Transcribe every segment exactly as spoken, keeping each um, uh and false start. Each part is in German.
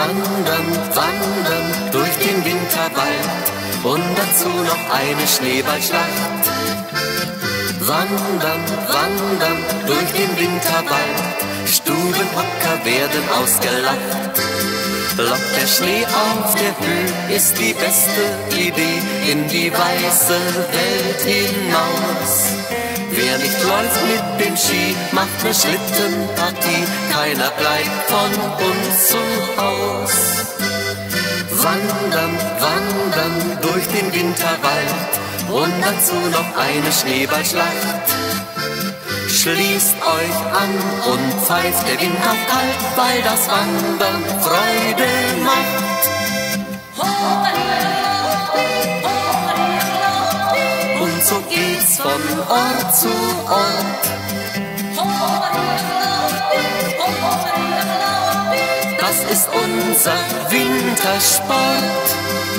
Wandern, wandern durch den Winterwald und dazu noch eine Schneeballschlacht. Wandern, wandern durch den Winterwald, Stubenhocker werden ausgelacht. Lockt der Schnee auf der Höhe, ist die beste Idee, in die weiße Welt hinaus. Wer nicht läuft mit dem Ski, macht ne Schlittenpartie, keiner bleibt von uns zu Haus. Wandern, wandern durch den Winterwald und dazu noch eine Schneeballschlacht. Schließt euch an und pfeift der Wind auch kalt, weil das Wandern Freude macht. Und so geht's von Ort zu Ort. Das ist unser Wintersport.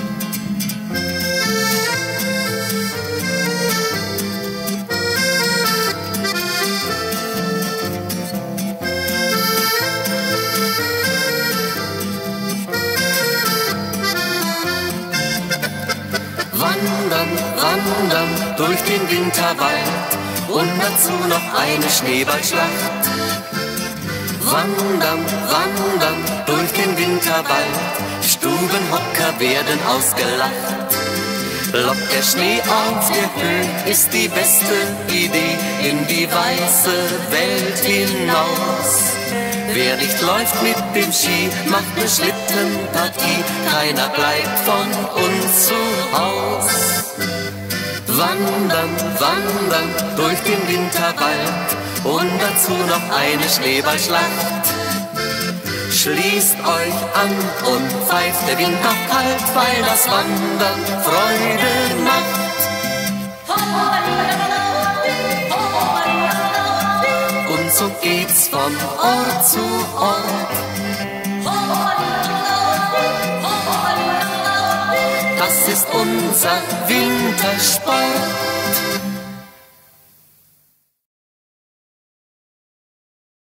Wandern, wandern durch den Winterwald und dazu noch eine Schneeballschlacht. Wandern, wandern durch den Winterwald, Stubenhocker werden ausgelacht. Lockt der Schnee auf der Höhe, ist die beste Idee, in die weiße Welt hinaus. Wer nicht läuft mit dem Ski, macht ne Schlittenpartie, keiner bleibt von uns zu Haus. Wandern, wandern durch den Winterwald und dazu noch eine Schneeballschlacht. Schließt euch an und pfeift der Wind auch kalt, weil das Wandern Freude macht. Und so geht's von Ort zu Ort. Das ist unser Wintersport.